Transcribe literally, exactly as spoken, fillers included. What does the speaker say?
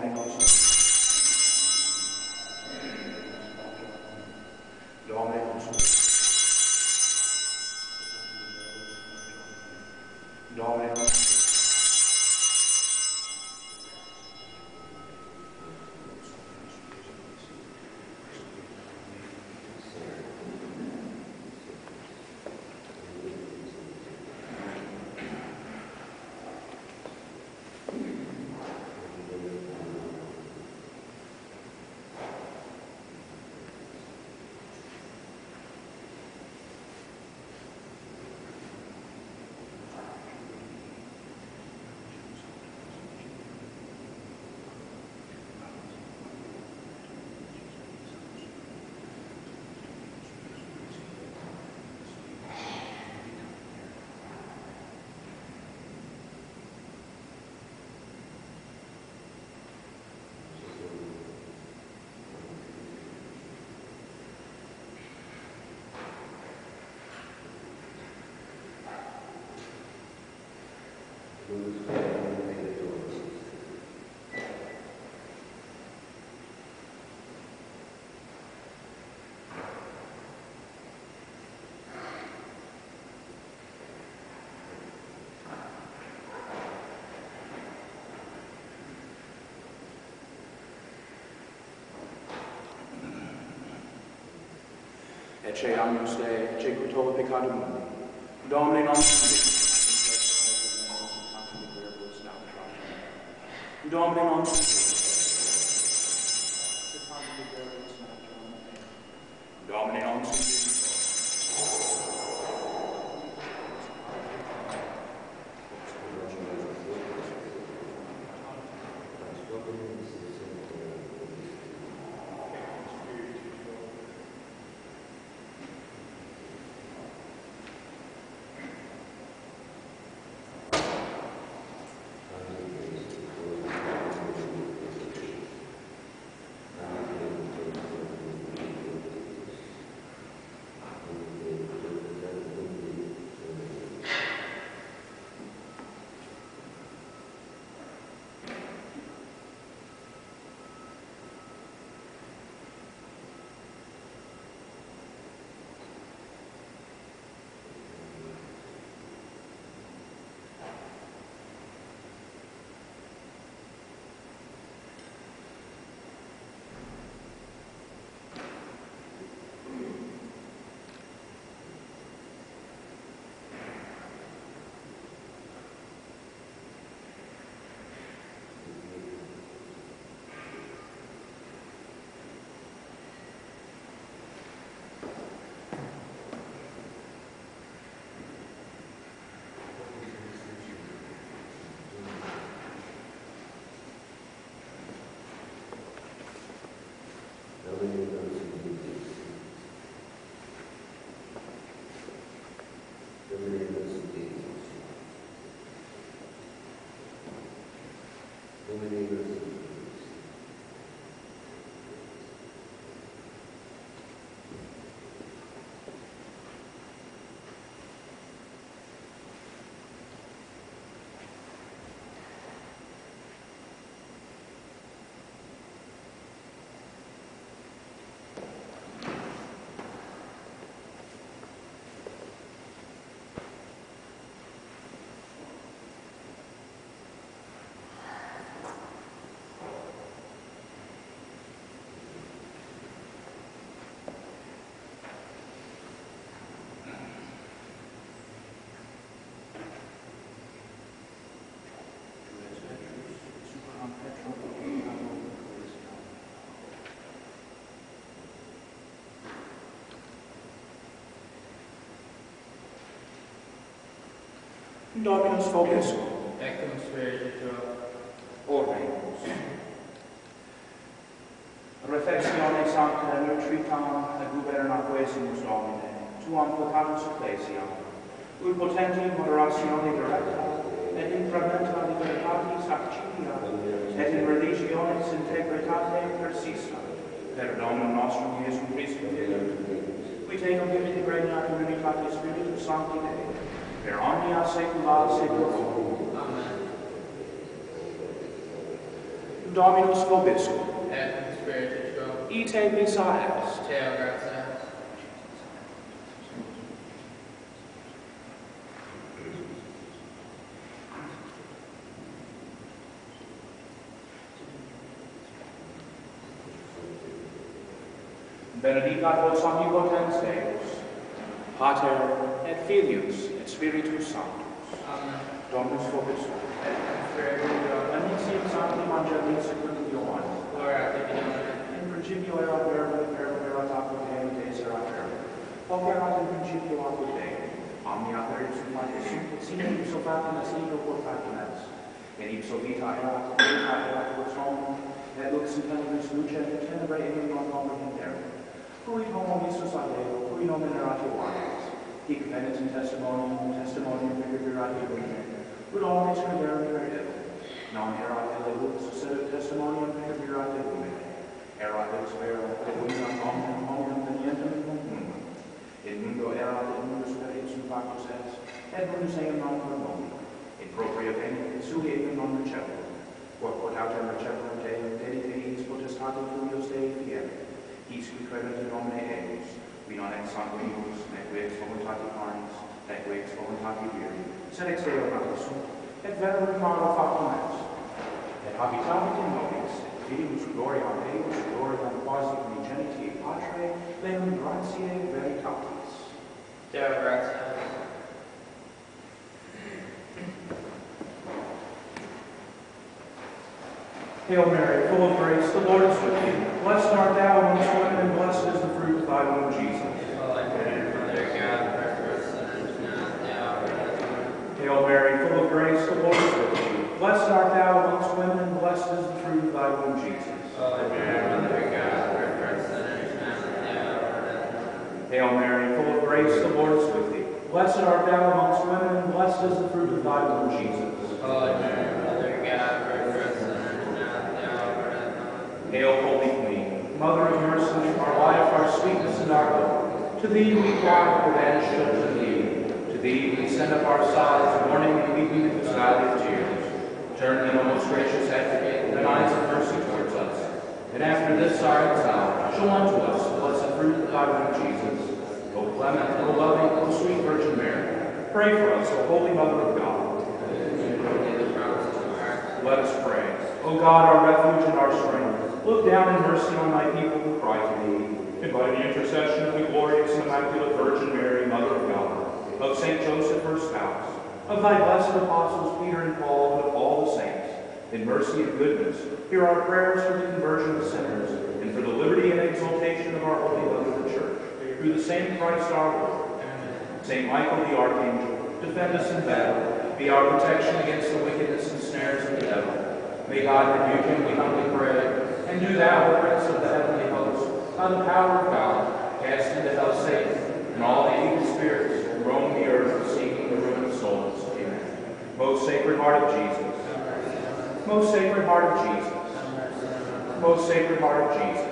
Domine nostrum. Domine nostrum. Domine nostrum. Ecce agnus Dei, eccecutor peccatum mundi. Domine nostrum Domine nostrum Domine nostrum Dominus vobiscum. Ecum spiritu. Ordemus. Refectione sancta nutritam et gubernaquesimus Domine, tuam vocamus ecclesiam, ut potenti moderatione directa, et incrementa libertatis accidia, et in religionis integritate persista, per Dominum nostrum Iesum Christum Filii, qui te convivit regna communitate Spiritus Sancti Dei, per omnia saecula saeculorum. Amen. Dominus vobiscum. Et cum spiritu tuo. Ite missa est. Deo gratias. Benedicat vos omnipotens Deus, Pater et Filius et Spiritus Sanctus. Amen. Dominus vobiscum. Et cum spiritu tuo. Anicium Sancti Evangelii secundum Ioannem. Gloria tibi Domine. In principio erat verbo, et verbo erat apud Deum, et Deus erat verbo. Hoc erat in principio apud Deum. Omnia per ipsum factus sunt, et sine ipso factum est ego quod factum est. Et ipso vita erat, et vita erat quod homo, et lux in tenebris luce, et tenebrae eum non comprehenderum. Fuit homo missus ad Deo, cui nomen erat Ioannes. Hic penitent testimonium, testimonium pervirat illumine, ut omnes crederam per illo. Non erat ille lux, sed ut testimonium pervirat illumine. Erat ex vero, et unum omnium omnium venientem in mundo. In mundo erat, et mundus per ipsum factus est, et mundus eum non per nomen. In propria venit, et sui eum non recepit. Quod potatem recepit Deum, dedite eis potestate filios Dei fieri. His qui credit in nomine eius, qui non ex sanguinibus, neque ex voluntate carnis, neque ex voluntate viri, sed ex Deo natus sunt, et verum caro factum est. Et habitavit in nobis, et vidimus gloria Deus, gloria quasi unigeniti Patre, leum gratiae veritatis. Deo gratias. Hail Mary, full of grace, the Lord is with thee. Blessed art thou amongst women, and blessed is the fruit of thy womb, Jesus. Holy Mary, Mother of God, pray for us sinners, now and at the hour of our death. Hail Mary, full of grace, the Lord is with thee. Blessed art thou amongst women, and blessed is the fruit of thy womb, Jesus. Holy Mary, Mother of God, pray for us sinners, now and at the hour of our death. Hail Mary, full of grace, the Lord is with thee. Blessed art thou amongst women, and blessed is the fruit of thy womb, Jesus. Holy Mary, Mother of God, pray for us sinners, now and at the hour of our death. Hail, Holy Queen, Mother of mercy, our life, our sweetness, and our hope. To thee we cry, with banished children of Eve. To thee we send up our sighs, mourning and weeping in this valley of tears. Turn then, O most gracious Advocate, thine eyes of mercy towards us. And after this our exile, show unto us the blessed fruit of thy womb, Jesus. O clement, O loving, O sweet Virgin Mary, pray for us, O Holy Mother of God. Let us pray. O God, our refuge and our strength, look down in mercy on thy people who cry to thee. And by the intercession of the glorious and immaculate Virgin Mary, Mother of God, of Saint Joseph, her spouse, of thy blessed apostles Peter and Paul, and of all the saints, in mercy and goodness, hear our prayers for the conversion of sinners, and for the liberty and exaltation of our holy mother, the Church, through the same Christ our Lord. Saint Michael the Archangel, defend us in battle, be our protection against the wickedness and snares of the devil. May God rebuke him, we humbly pray. And do thou, O Prince of the heavenly host, by the power of God, cast into hell Satan and all the evil spirits who roam the earth seeking the ruin of souls. Amen. Most Sacred Heart of Jesus. Most Sacred Heart of Jesus. Most Sacred Heart of Jesus.